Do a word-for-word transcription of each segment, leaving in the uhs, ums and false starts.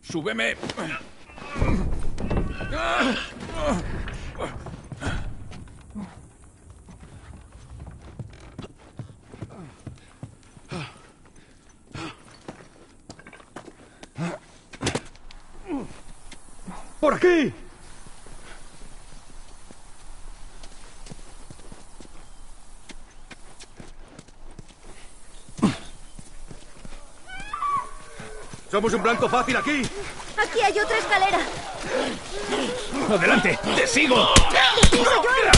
¡Súbeme! ¡Por aquí! ¡Somos un blanco fácil aquí! ¡Aquí hay otra escalera! ¡Adelante! ¡Te sigo! ¡Deprisa,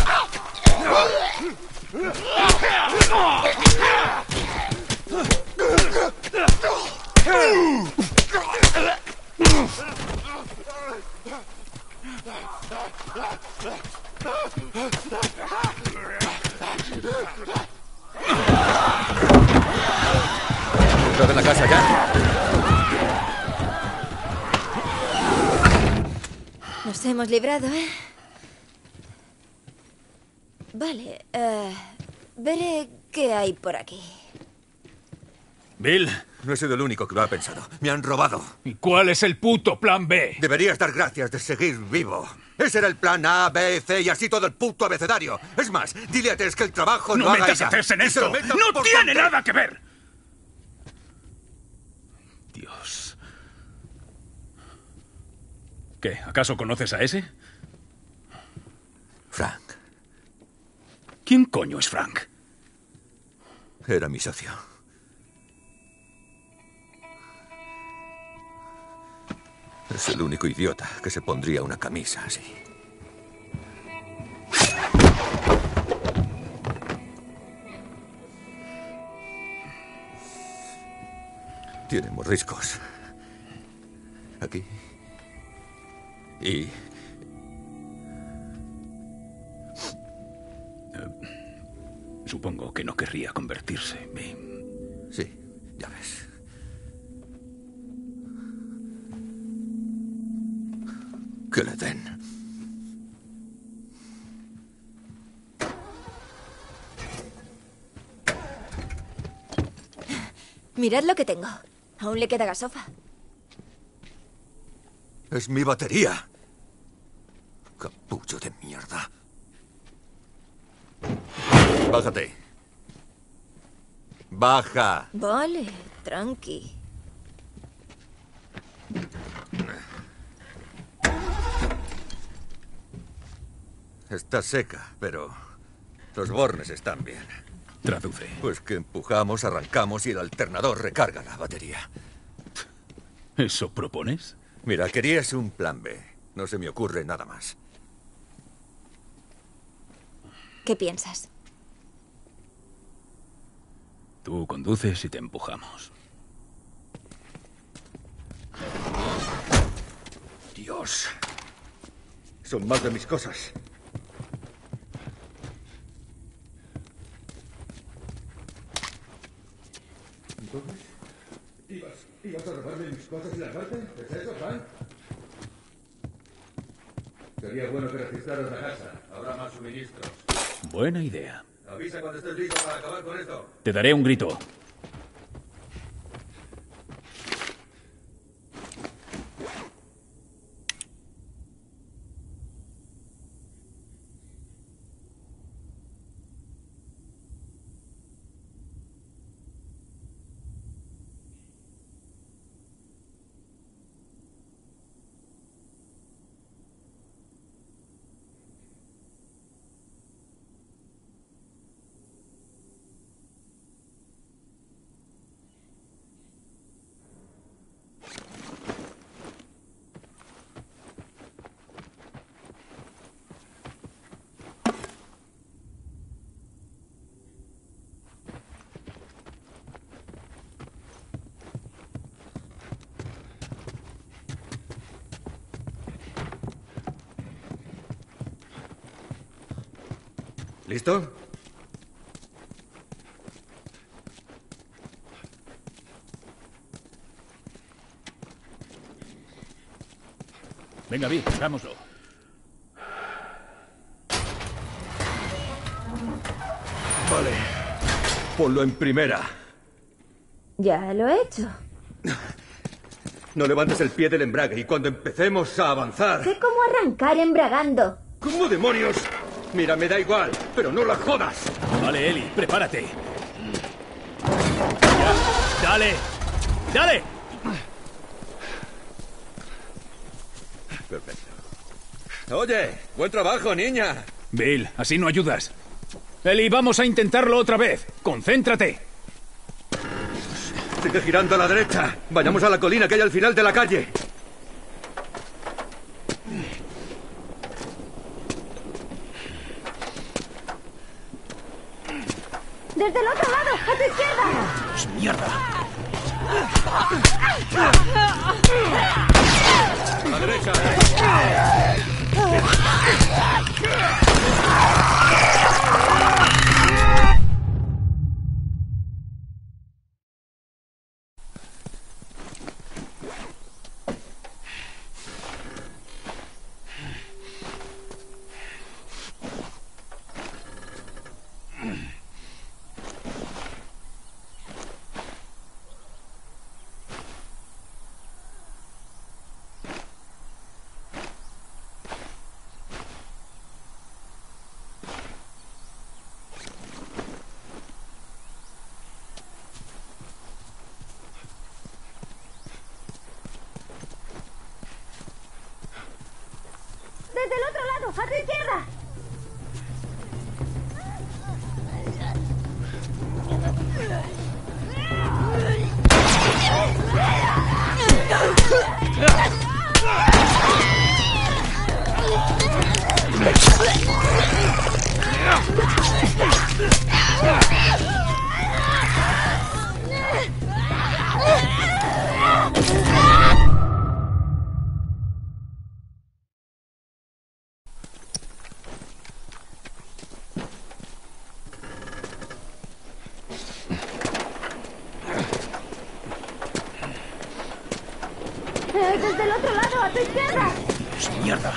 ¿Entrad en la casa ya? Nos hemos librado, ¿eh? Vale, eh, veré qué hay por aquí. Bill. No he sido el único que lo ha pensado. Me han robado. ¿Y cuál es el puto plan B? Deberías dar gracias de seguir vivo. Ese era el plan A, B, C y así todo el puto abecedario. Es más, dile a Tess que el trabajo no lo haga metas ella. a Tess en Y se lo esto. metan ¡No por tiene delante. nada que ver! Dios. ¿Qué? ¿Acaso conoces a ese? Frank. ¿Quién coño es Frank? Era mi socio. Es el único idiota que se pondría una camisa así. Tiene mordiscos. Aquí. Y... Supongo que no querría convertirse. Me... Sí, ya ves. Que le den. Mirad lo que tengo. Aún le queda gasofa. Es mi batería. Capullo de mierda. Bájate. Baja. Vale, tranqui. Está seca, pero los bornes están bien. Traduce. Pues que empujamos, arrancamos y el alternador recarga la batería. ¿Eso propones? Mira, querías un plan B. No se me ocurre nada más. ¿Qué piensas? Tú conduces y te empujamos. Dios. Son más de mis cosas. Entonces, ¿ibas, ibas a robarme mis cosas y largarte? ¿Es eso, Frank? Sería bueno que registraras la casa. Habrá más suministros. Buena idea. Avisa cuando estés listo para acabar con esto. Te daré un grito. ¿Listo? Venga, Vic, hagámoslo. Vale. Ponlo en primera. Ya lo he hecho. No levantes el pie del embrague y cuando empecemos a avanzar... Sé cómo arrancar embragando. ¿Cómo demonios? Mira, me da igual, pero no la jodas. Vale, Eli, prepárate. Ya. ¡Dale! ¡Dale! Perfecto. Oye, buen trabajo, niña. Bill, así no ayudas. Eli, vamos a intentarlo otra vez. ¡Concéntrate! Sigue girando a la derecha. Vayamos a la colina que hay al final de la calle. ¡Desde el otro lado! ¡A tu izquierda! ¡Pues mierda! A la derecha. ¡Desde el otro lado! ¡A tu izquierda! Eh, ¡Desde el otro lado! ¡A tu izquierda! ¡Pues mierda!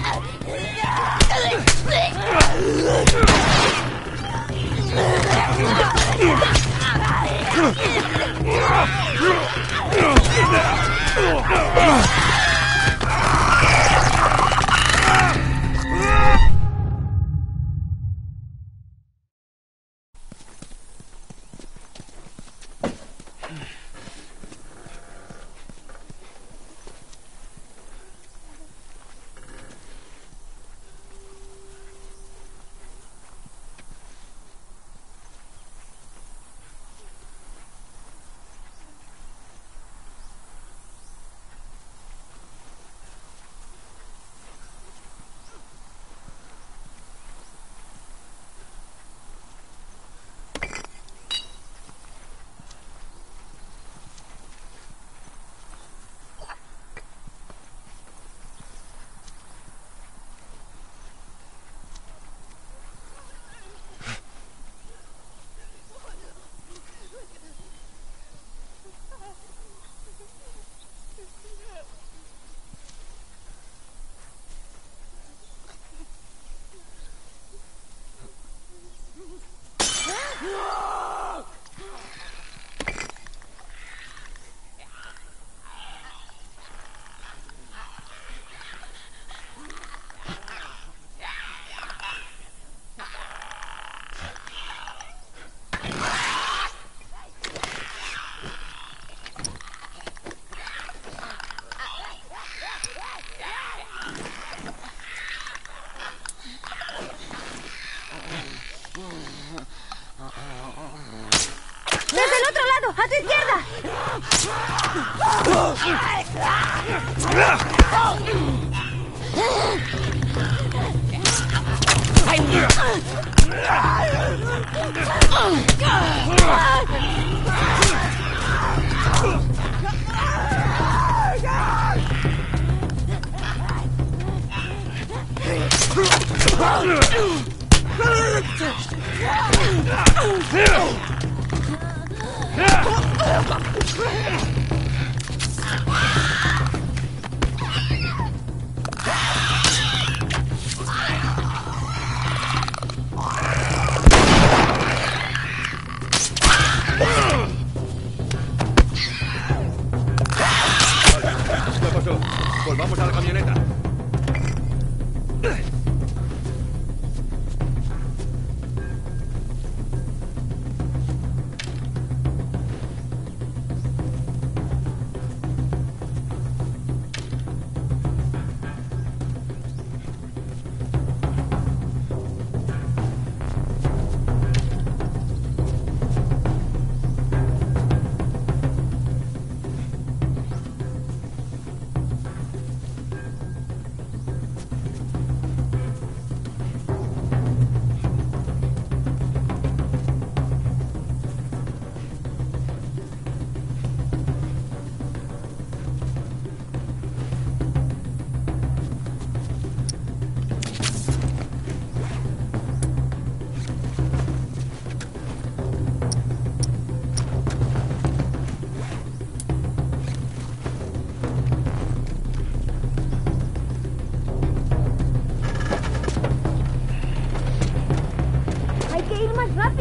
¡Desde el otro lado! ¡A tu izquierda!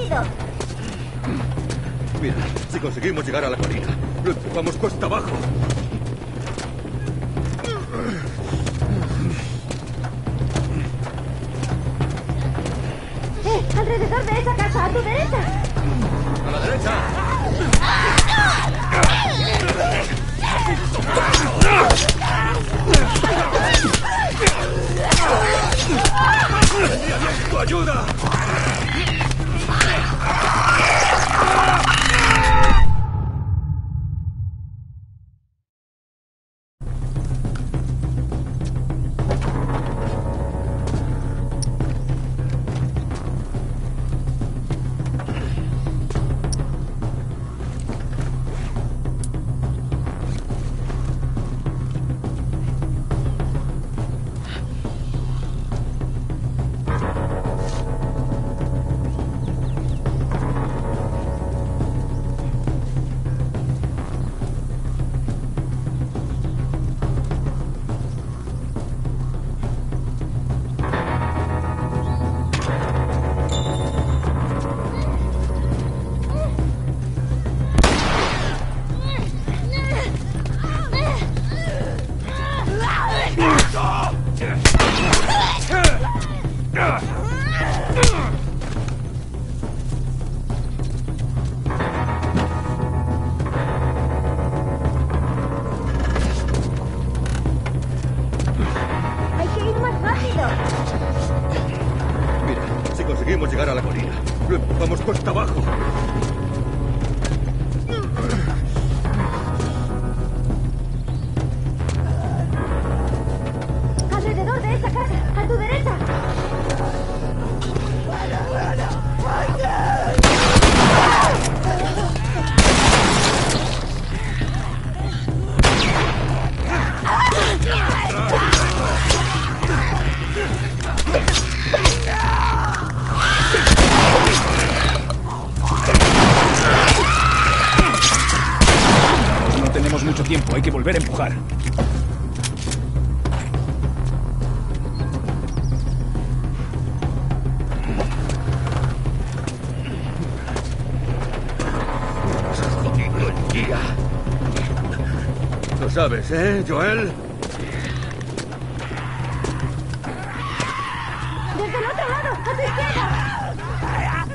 rápido! Mira, si conseguimos llegar a la colina, lo empujamos cuesta abajo. ¡Eh! ¡Alrededor de esa casa! ¡A tu derecha! ¡A la derecha! ¡Tu ayuda! ¡Hay que ir más rápido! Mira, si conseguimos llegar a la colina, lo empujamos cuesta abajo. ¡Alrededor de esa casa! ¡A tu derecha! No tenemos mucho tiempo, hay que volver a empujar. Jodido el día. Lo sabes, ¿eh, Joel? ¡Desde el otro lado! ¡A tu izquierda!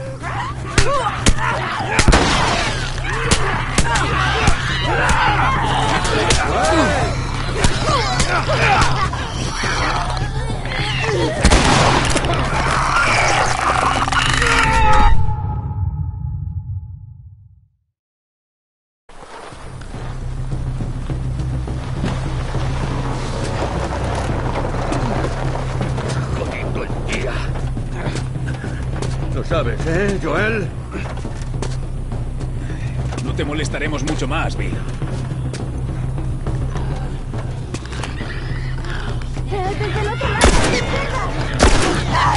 Jodido el día. Lo sabes, ¿eh, Joel? No te molestaremos mucho más, Bill. ¡Eh! ¡Desde el otro lado! ¡A tu izquierda!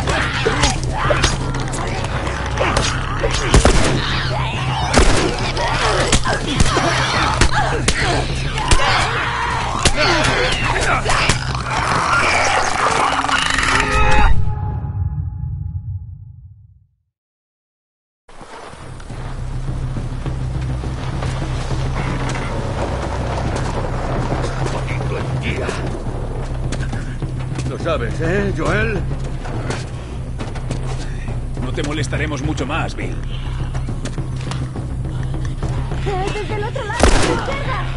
Jodido el día. Lo sabes, ¿eh, Joel? No te molestaremos mucho más, Bill. ¡Eh! ¡Desde el otro lado! ¡A tu izquierda!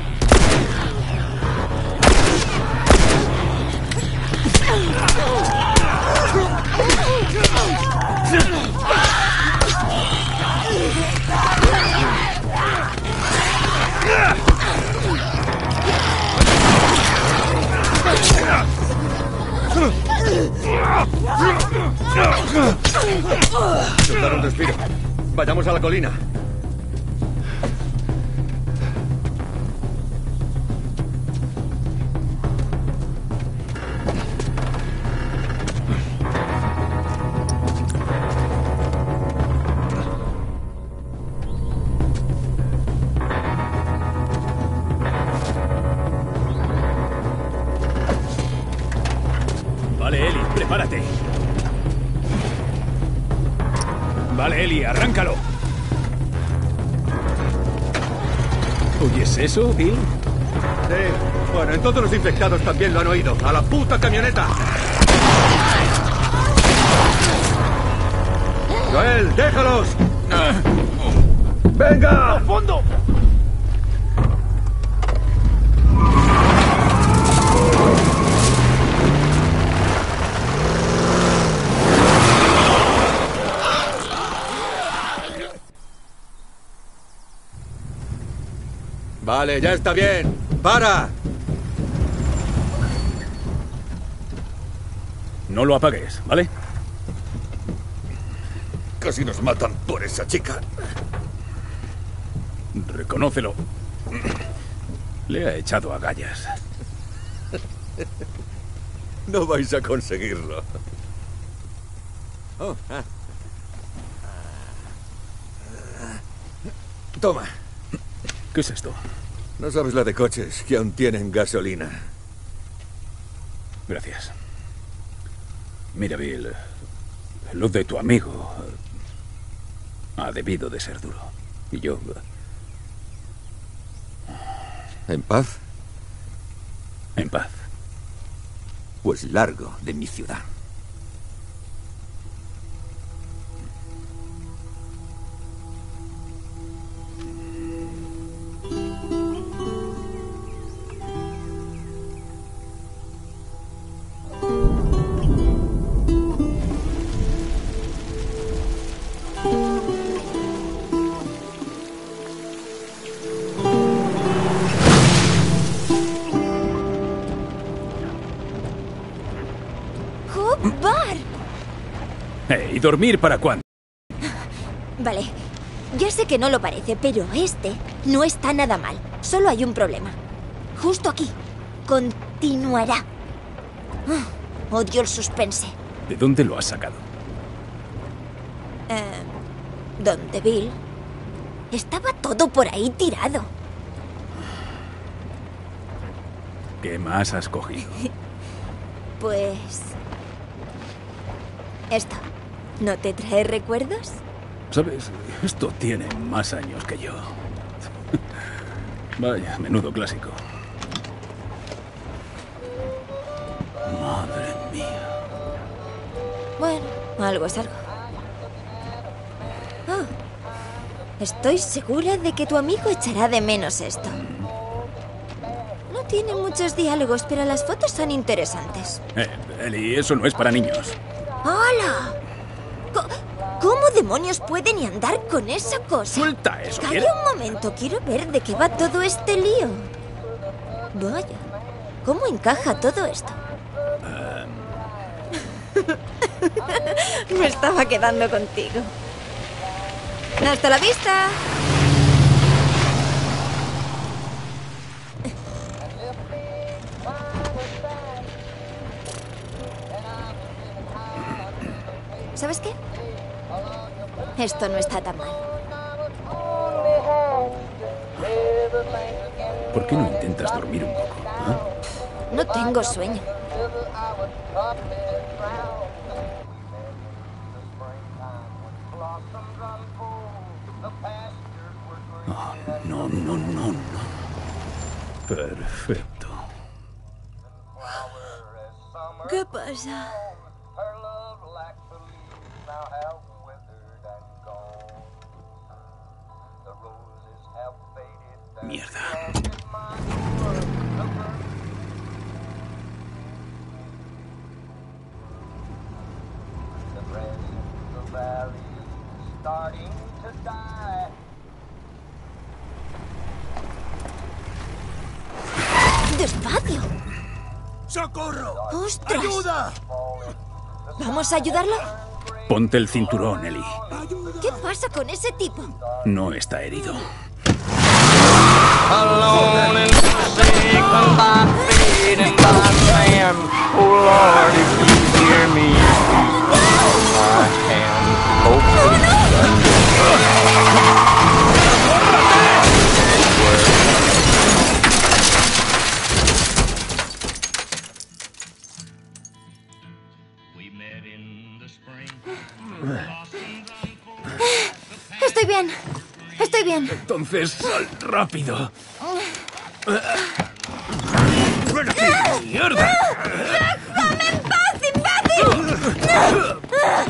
Dar un respiro. Vayamos a la colina. Vale, Eli, arráncalo. ¿Oyes eso, Bill? Sí. Bueno, entonces los infectados también lo han oído. ¡A la puta camioneta! Joel, déjalos. ¡Venga! ¡Al fondo! Vale, ya está bien. ¡Para! No lo apagues, ¿vale? Casi nos matan por esa chica. Reconócelo. Le ha echado agallas. No vais a conseguirlo. Oh, ah. Toma. ¿Qué es esto? No sabes la de coches que aún tienen gasolina. Gracias. Mira, Bill, lo de tu amigo ha debido de ser duro. Y yo... ¿En paz? En paz. Pues largo de mi ciudad. Eh, ¿y dormir para cuándo? Vale. Ya sé que no lo parece, pero este no está nada mal. Solo hay un problema. Justo aquí. Continuará. Uh, odio el suspense. ¿De dónde lo has sacado? Eh, ¿Dónde, Bill? Estaba todo por ahí tirado. ¿Qué más has cogido? Pues... esto. ¿No te trae recuerdos? ¿Sabes? Esto tiene más años que yo. Vaya, menudo clásico. Madre mía. Bueno, algo es algo. Oh, estoy segura de que tu amigo echará de menos esto. No tiene muchos diálogos, pero las fotos son interesantes. Eh, Eli, eso no es para niños. ¡Hala! ¿Cómo demonios puede ni andar con esa cosa? Suelta eso, Calla ¿quieres? un momento, quiero ver de qué va todo este lío. Vaya, ¿cómo encaja todo esto? Um... Me estaba quedando contigo. ¡Hasta la vista! ¿Sabes qué? Esto no está tan mal. ¿Por qué no intentas dormir un poco? ¿Eh? No tengo sueño. Oh, no, no, no, no. Perfecto. ¿Qué pasa? Mierda. ¡Despacio! ¡Socorro! ¡Ostras! ¡Ayuda! ¿Vamos a ayudarlo? Ponte el cinturón, Eli. ¿Qué pasa con ese tipo? No está herido. Alone and forsaken by fate and by man. Oh Lord, if you hear me, please hold my hand. Ah, Entonces, sal rápido. ¡Ven aquí! ¡Mierda! ¡Déjame en paz, imbécil!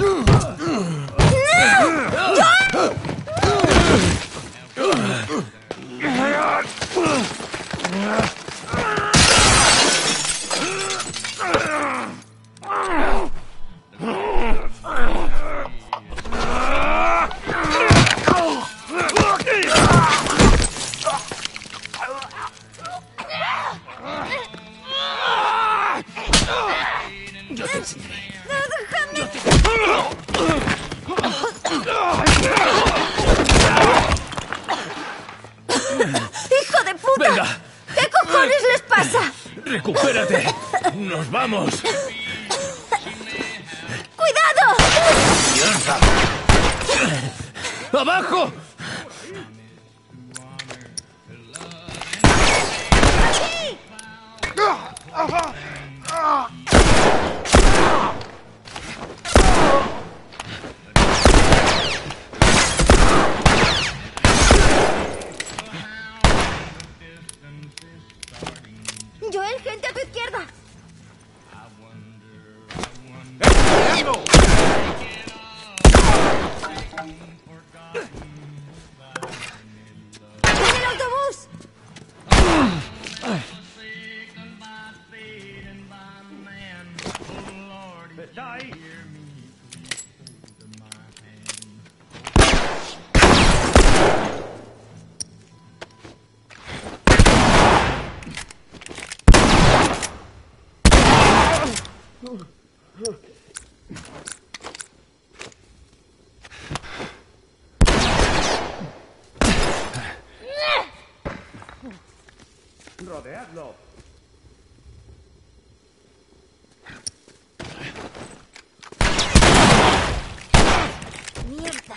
Yo te enseñaré. ¡Hijo de puta! ¡Venga! ¿Qué cojones les pasa? ¡Recupérate! ¡Nos vamos! ¡Cuidado! ¡Abajo! Joel, gente a tu izquierda. ¡En el autobús! ¡Está ahí! ¡Rodeadlo! ¡Mierda!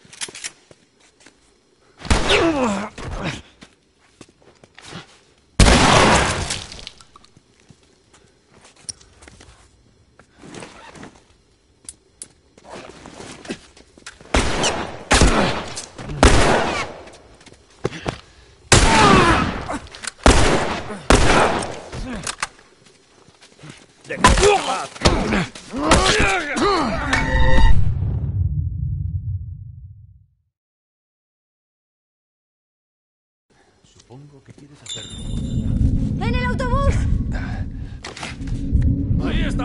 Supongo que quieres hacerlo. ¡En el autobús! ¡Ahí está!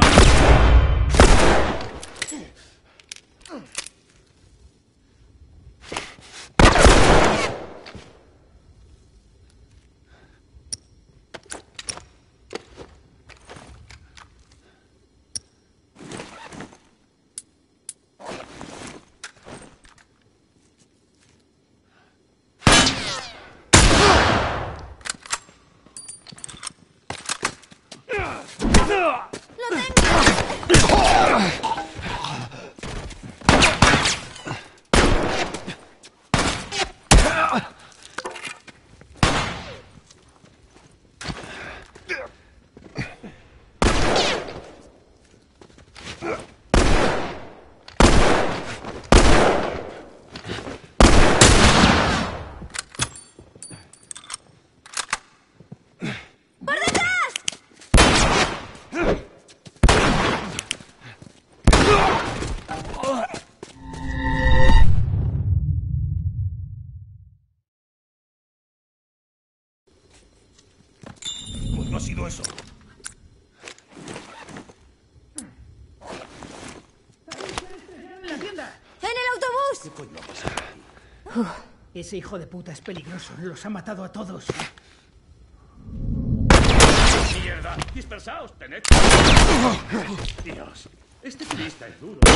No ha sido eso. ¡En el autobús! ¿Qué coño ha pasado aquí? Ese hijo de puta es peligroso. Los ha matado a todos. ¡Mierda! ¡Dispersaos! ¡Tened! Dios, este turista es duro.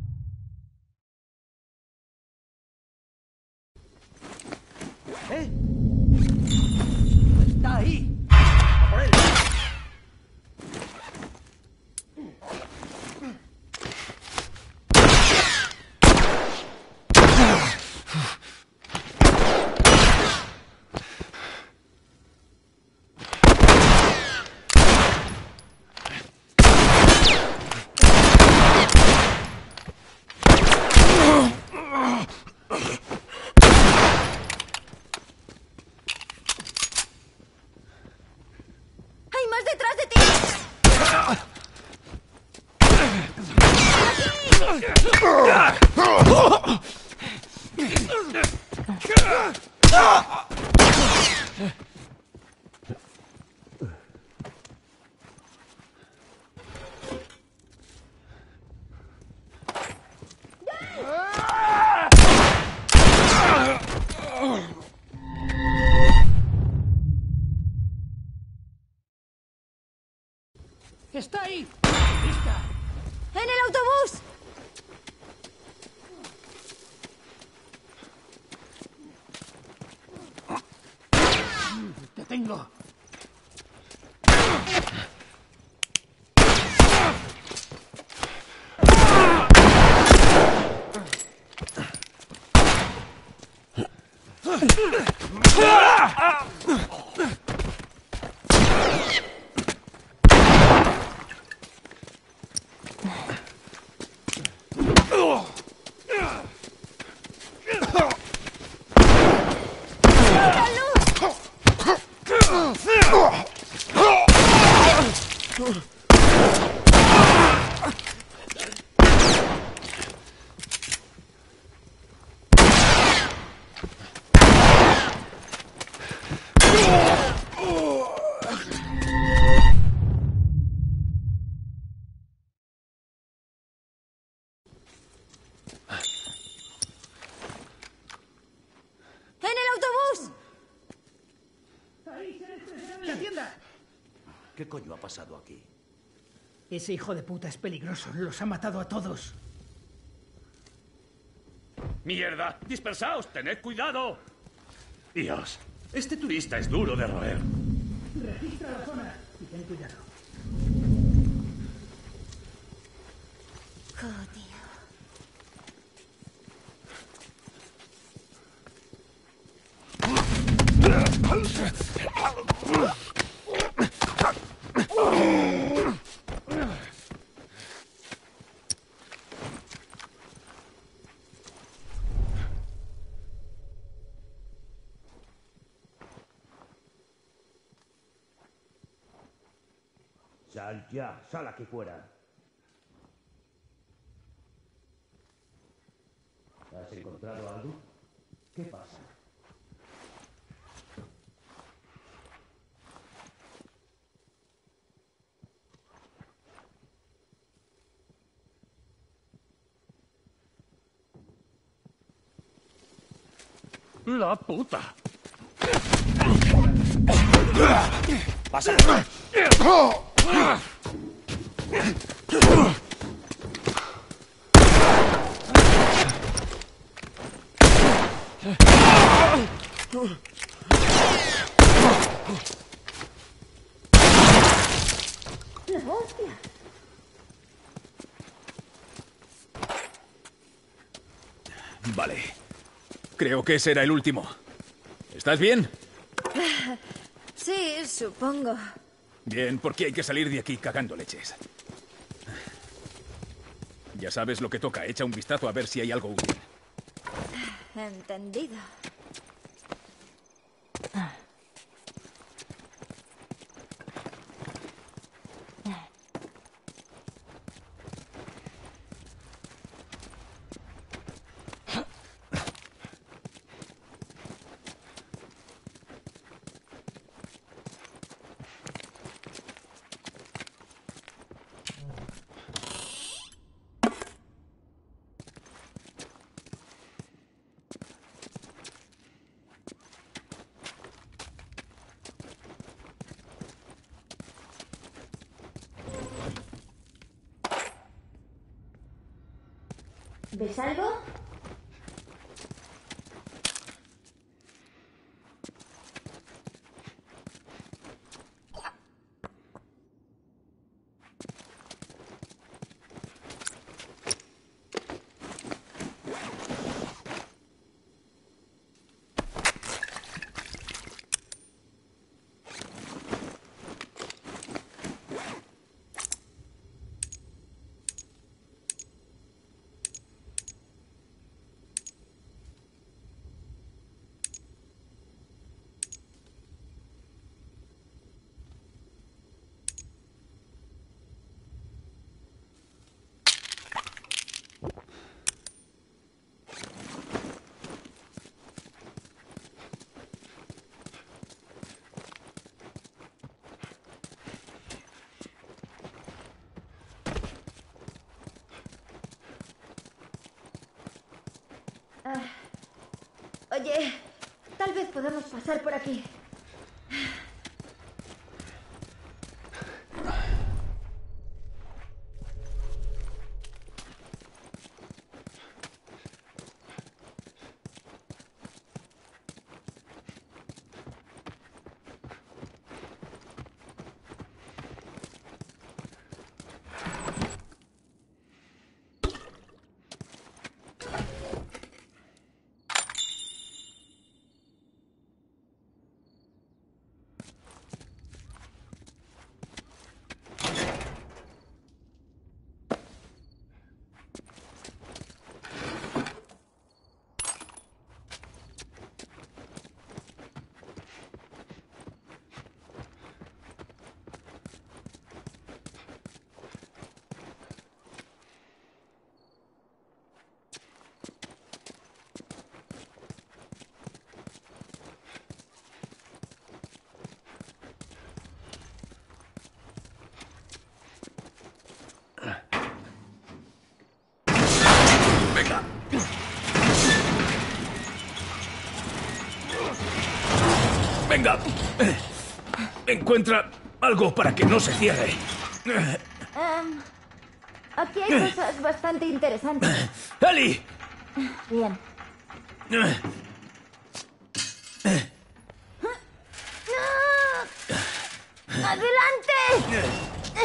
¿Eh? ¡Estamos detrás de ti! ¡Está ahí! ¡Lista! ¡En el autobús! ¡Te tengo! ¡La tienda! ¿Qué coño ha pasado aquí? Ese hijo de puta es peligroso. Los ha matado a todos. ¡Mierda! ¡Dispersaos! ¡Tened cuidado! Dios, este turista es duro de roer. Registra la zona y ten cuidado. Joder. Sal ya, sal aquí fuera. ¿Has encontrado algo? ¿Qué pasa? ¡La puta! ¡Pasa! ¡Hostia! Vale. Creo que ese era el último. ¿Estás bien? Sí, supongo. Bien, porque hay que salir de aquí cagando leches. Ya sabes lo que toca. Echa un vistazo a ver si hay algo útil. Entendido. ¿Ves algo? Oye, tal vez podamos pasar por aquí. Venga. Venga. Encuentra algo para que no se cierre. Um, aquí hay cosas bastante interesantes. ¡Ali! Bien. ¡Adelante!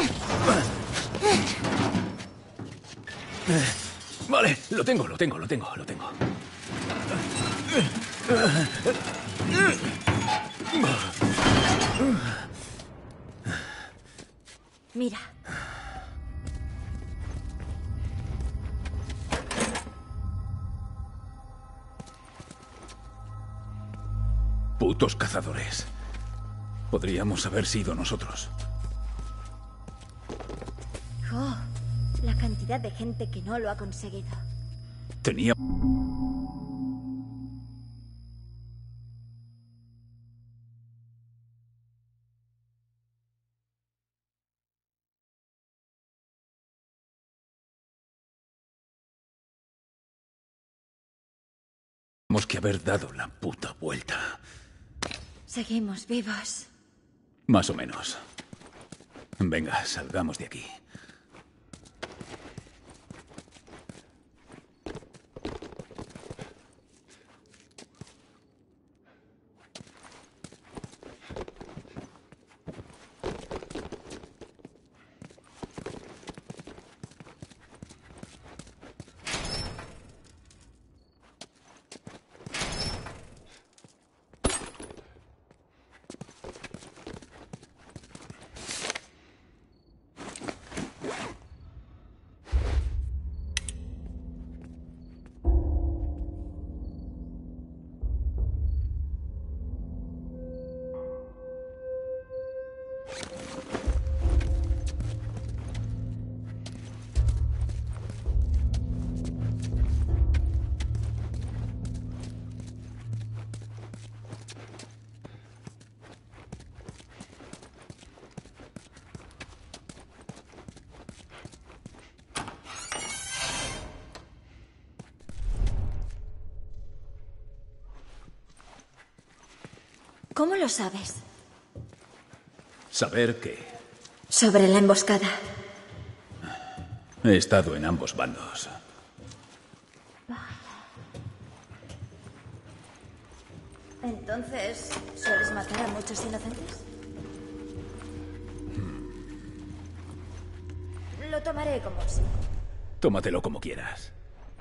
Vale, lo tengo, lo tengo, lo tengo, lo tengo. Mira. Putos cazadores. Podríamos haber sido nosotros. Oh, la cantidad de gente que no lo ha conseguido. Tenía... Tenemos que haber dado la puta vuelta. Seguimos vivos. Más o menos. Venga, salgamos de aquí. ¿Cómo lo sabes? ¿Saber qué? Sobre la emboscada. He estado en ambos bandos. Entonces, ¿sueles matar a muchos inocentes? Lo tomaré como sí. Tómatelo como quieras.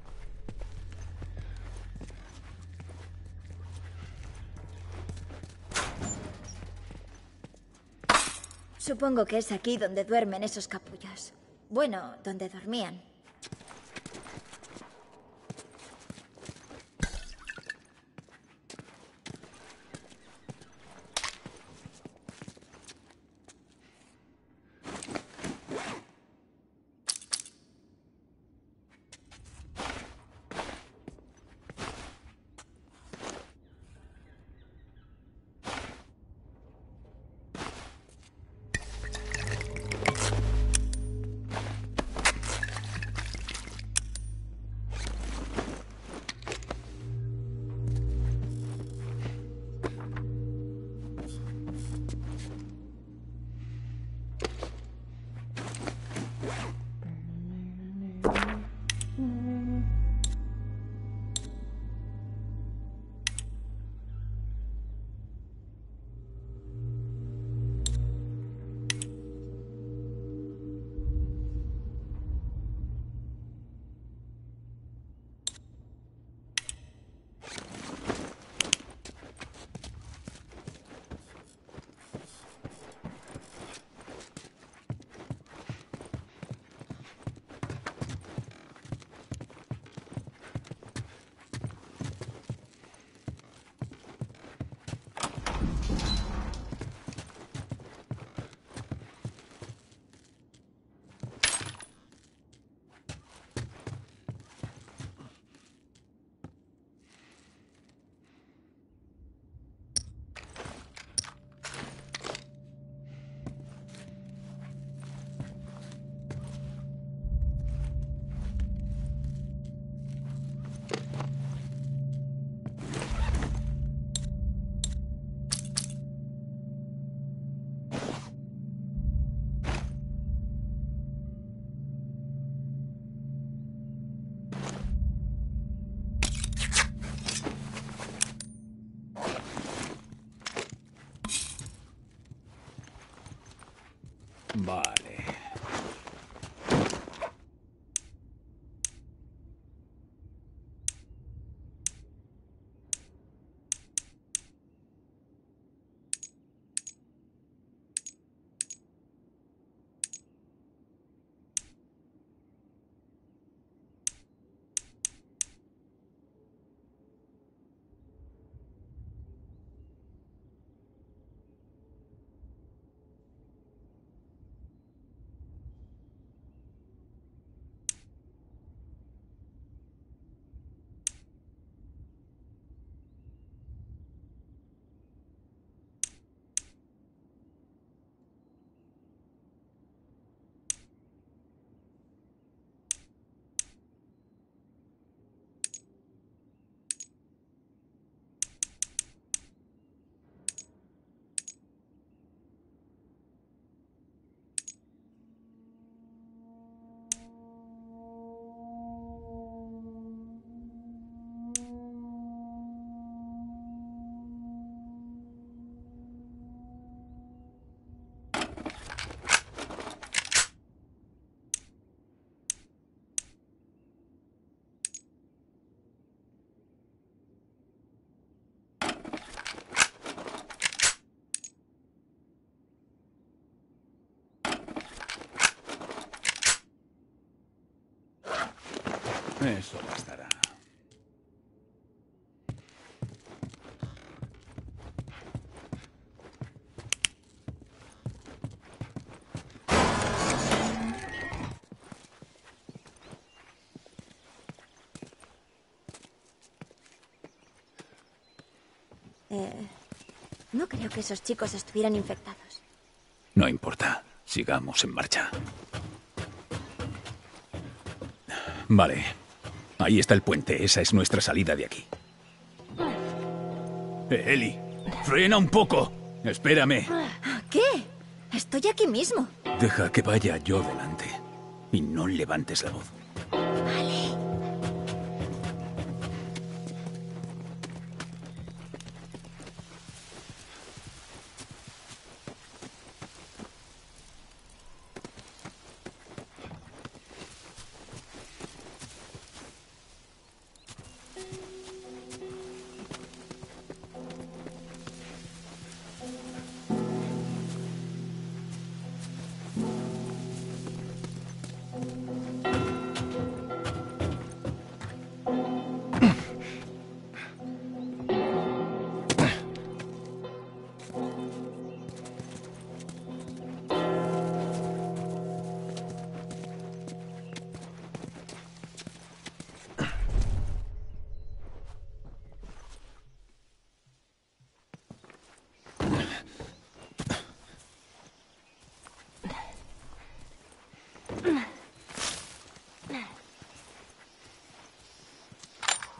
Supongo que es aquí donde duermen esos capullos. Bueno, donde dormían. Vale. Eso bastará. Eh, no creo que esos chicos estuvieran infectados. No importa. Sigamos en marcha. Vale. Ahí está el puente. Esa es nuestra salida de aquí. Eh, Ellie, frena un poco. Espérame. ¿Qué? Estoy aquí mismo. Deja que vaya yo delante. Y no levantes la voz. Vale.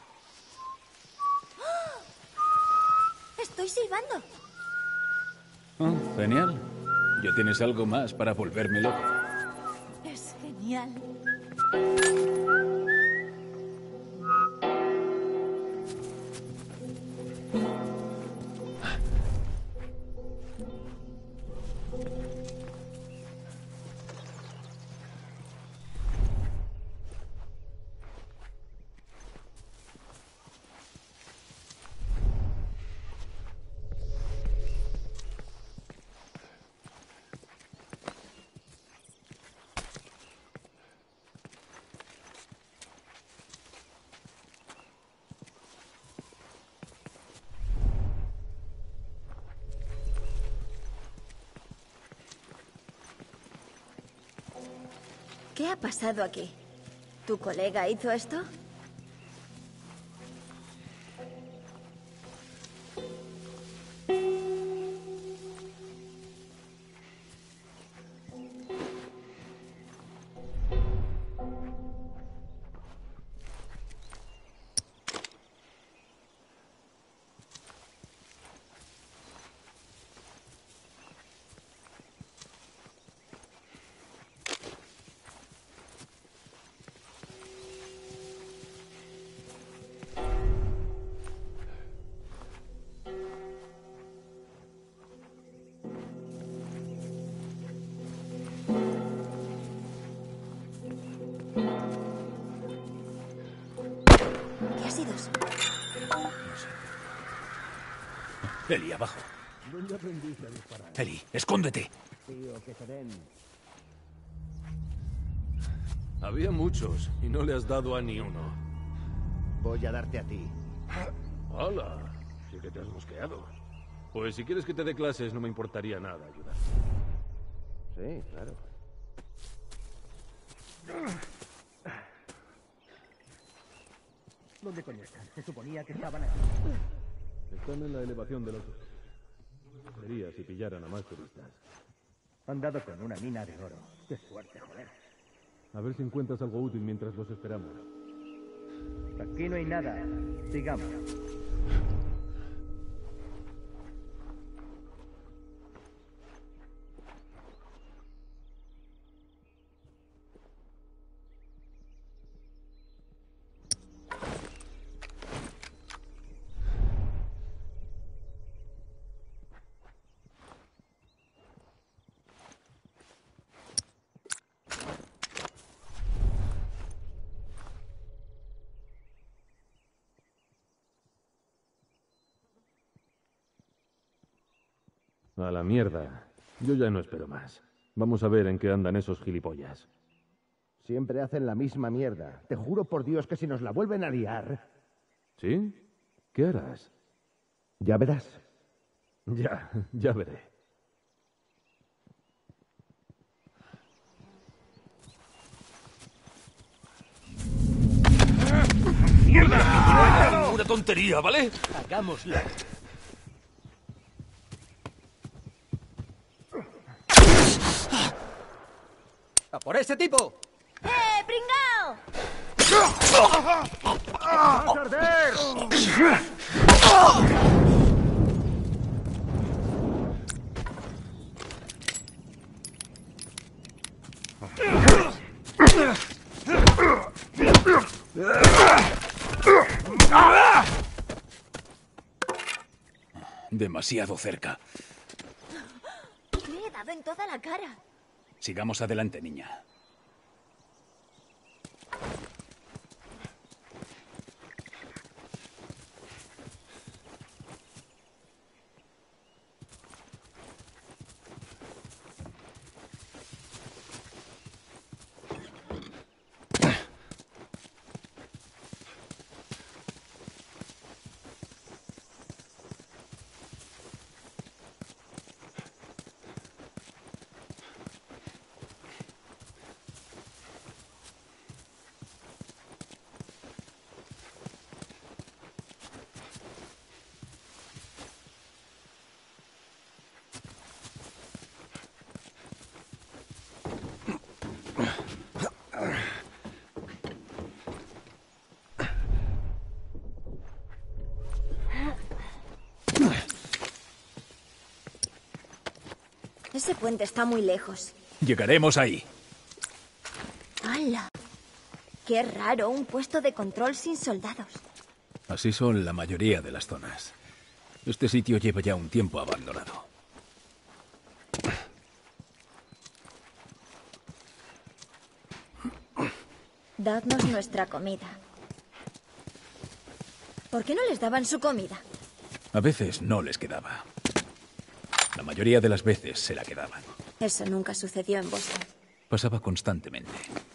Estoy silbando. Oh, genial. ¿Ya tienes algo más para volverme loco? Es genial. ¿Qué ha pasado aquí? ¿Tu colega hizo esto? ¿Qué ha sido eso? Eli, abajo. ¿Dónde aprendiste a disparar? Eli, escóndete. Tío, que se den. Había muchos y no le has dado a ni uno. Voy a darte a ti. ¡Hala! Sí que te has mosqueado. Pues si quieres que te dé clases, no me importaría nada ayudar. Sí, claro. ¿Dónde coño están? Se suponía que estaban aquí. Están en la elevación de los... Sería si pillaran a más turistas. Han dado con una mina de oro. Qué suerte, joder. A ver si encuentras algo útil mientras los esperamos. Aquí no hay nada. Sigamos. A la mierda. Yo ya no espero más. Vamos a ver en qué andan esos gilipollas. Siempre hacen la misma mierda. Te juro por Dios que si nos la vuelven a liar... ¿Sí? ¿Qué harás? Ya verás. Ya, ya veré. ¡Mierda! Una tontería, ¿vale? Hagámosla. ¡A por ese tipo! ¡Eh, pringao! ¡Vas a arder! Demasiado cerca. Le he dado en toda la cara. Sigamos adelante, niña. Ese puente está muy lejos. Llegaremos ahí. ¡Hala! Qué raro, un puesto de control sin soldados. Así son la mayoría de las zonas. Este sitio lleva ya un tiempo abandonado. Dadnos nuestra comida. ¿Por qué no les daban su comida? A veces no les quedaba. La mayoría de las veces se la quedaban. Eso nunca sucedió en Boston. Pasaba constantemente.